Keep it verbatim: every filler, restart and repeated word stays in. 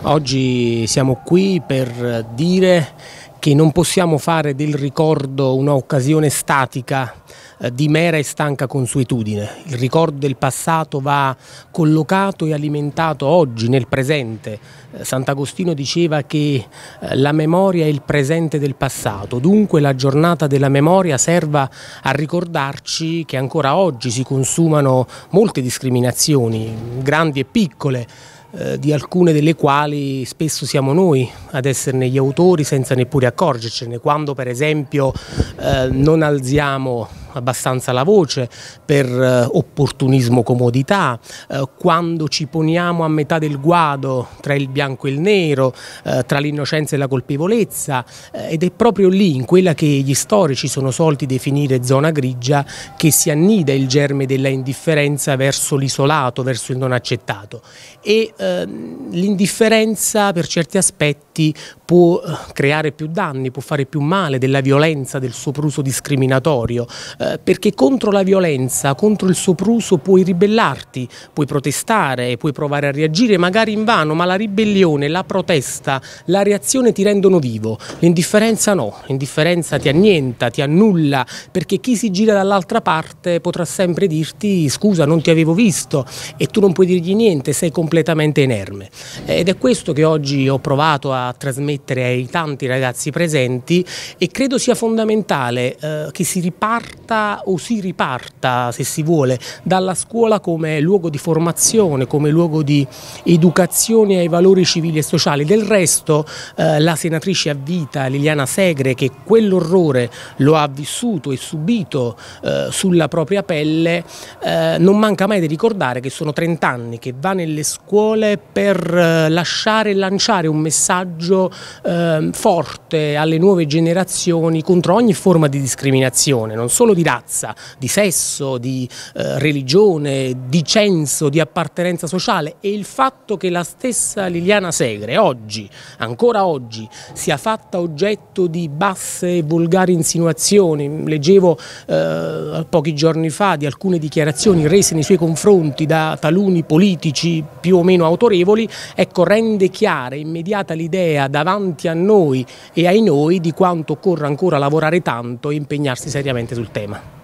Oggi siamo qui per dire che non possiamo fare del ricordo un'occasione statica eh, di mera e stanca consuetudine. Il ricordo del passato va collocato e alimentato oggi, nel presente. Eh, Sant'Agostino diceva che eh, la memoria è il presente del passato, dunque la giornata della memoria serva a ricordarci che ancora oggi si consumano molte discriminazioni, grandi e piccole, Eh, di alcune delle quali spesso siamo noi ad esserne gli autori senza neppure accorgercene, quando per esempio eh, non alziamo abbastanza la voce per eh, opportunismo, comodità, eh, quando ci poniamo a metà del guado tra il bianco e il nero, eh, tra l'innocenza e la colpevolezza, eh, ed è proprio lì, in quella che gli storici sono soliti definire zona grigia, che si annida il germe della indifferenza verso l'isolato, verso il non accettato. E eh, l'indifferenza per certi aspetti può creare più danni, può fare più male della violenza, del sopruso discriminatorio, eh, perché contro la violenza, contro il sopruso puoi ribellarti, puoi protestare, puoi provare a reagire magari invano, ma la ribellione, la protesta, la reazione ti rendono vivo. L'indifferenza no, l'indifferenza ti annienta, ti annulla, perché chi si gira dall'altra parte potrà sempre dirti scusa, non ti avevo visto, e tu non puoi dirgli niente, sei completamente inerme. Ed è questo che oggi ho provato a trasmettere ai tanti ragazzi presenti, e credo sia fondamentale eh, che si riparta o si riparta, se si vuole, dalla scuola come luogo di formazione, come luogo di educazione ai valori civili e sociali. Del resto eh, la senatrice a vita Liliana Segre, che quell'orrore lo ha vissuto e subito eh, sulla propria pelle, eh, non manca mai di ricordare che sono trent'anni che va nelle scuole per eh, lasciare e lanciare un messaggio eh, forte alle nuove generazioni contro ogni forma di discriminazione, non solo di razza, di sesso, di eh, religione, di censo, di appartenenza sociale. E il fatto che la stessa Liliana Segre oggi, ancora oggi, sia fatta oggetto di basse e volgari insinuazioni, leggevo eh, pochi giorni fa di alcune dichiarazioni rese nei suoi confronti da taluni politici più o meno autorevoli, ecco, rende chiara e immediata l'idea davanti a noi e ai noi di quanto occorra ancora lavorare tanto e impegnarsi seriamente sul tema.